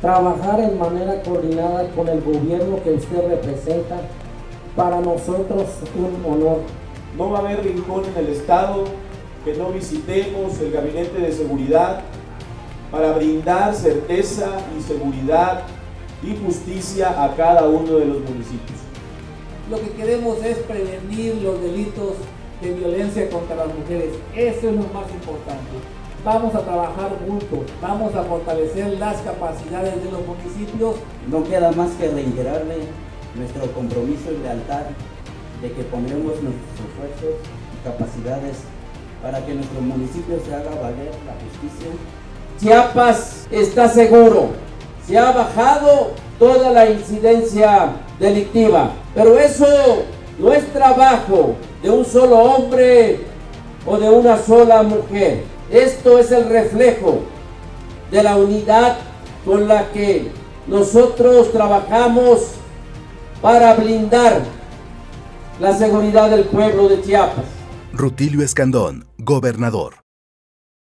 trabajar en manera coordinada con el gobierno que usted representa. Para nosotros un honor. No va a haber rincón en el Estado que no visitemos el Gabinete de Seguridad para brindar certeza y seguridad y justicia a cada uno de los municipios. Lo que queremos es prevenir los delitos de violencia contra las mujeres. Eso es lo más importante. Vamos a trabajar juntos, vamos a fortalecer las capacidades de los municipios. No queda más que reiterarle nuestro compromiso y lealtad de que ponemos nuestros esfuerzos y capacidades para que nuestro municipio se haga valer la justicia. Chiapas está seguro, se ha bajado toda la incidencia delictiva, pero eso no es trabajo de un solo hombre o de una sola mujer. Esto es el reflejo de la unidad con la que nosotros trabajamos para blindar la seguridad del pueblo de Chiapas. Rutilio Escandón, gobernador.